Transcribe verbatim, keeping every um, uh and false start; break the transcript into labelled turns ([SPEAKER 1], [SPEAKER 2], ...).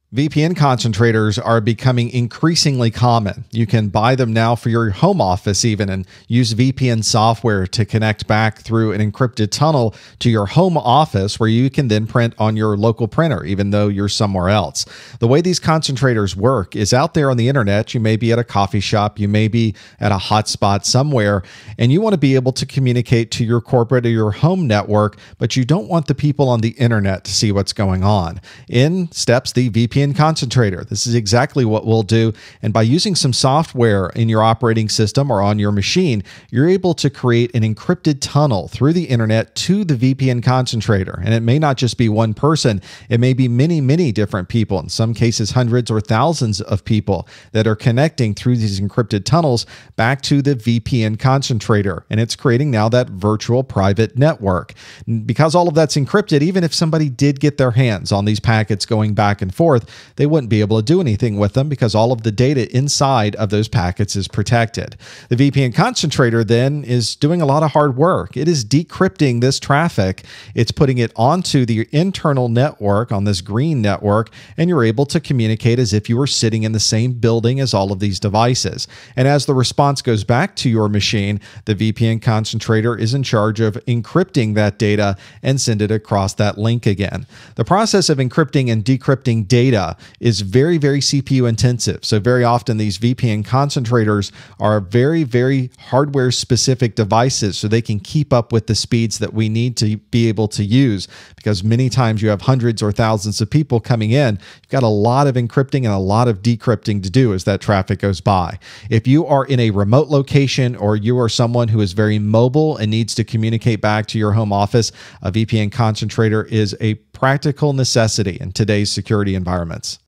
[SPEAKER 1] V P N concentrators are becoming increasingly common. You can buy them now for your home office even and use V P N software to connect back through an encrypted tunnel to your home office where you can then print on your local printer even though you're somewhere else. The way these concentrators work is out there on the internet. You may be at a coffee shop, you may be at a hotspot somewhere, and you want to be able to communicate to your corporate or your home network, but you don't want the people on the internet to see what's going on. In steps the V P N concentrator. This is exactly what we'll do. And by using some software in your operating system or on your machine, you're able to create an encrypted tunnel through the internet to the V P N concentrator. And it may not just be one person. It may be many, many different people. In some cases, hundreds or thousands of people that are connecting through these encrypted tunnels back to the V P N concentrator. And it's creating now that virtual private network. Because all of that's encrypted, even if somebody did get their hands on these packets going back and forth, they wouldn't be able to do anything with them because all of the data inside of those packets is protected. The V P N concentrator then is doing a lot of hard work. It is decrypting this traffic. It's putting it onto the internal network on this green network, and you're able to communicate as if you were sitting in the same building as all of these devices. And as the response goes back to your machine, the V P N concentrator is in charge of encrypting that data and send it across that link again. The process of encrypting and decrypting data is very, very C P U intensive. So very often these V P N concentrators are very, very hardware specific devices so they can keep up with the speeds that we need to be able to use, because many times you have hundreds or thousands of people coming in. You've got a lot of encrypting and a lot of decrypting to do as that traffic goes by. If you are in a remote location or you are someone who is very mobile and needs to communicate back to your home office, a V P N concentrator is a practical necessity in today's security environments.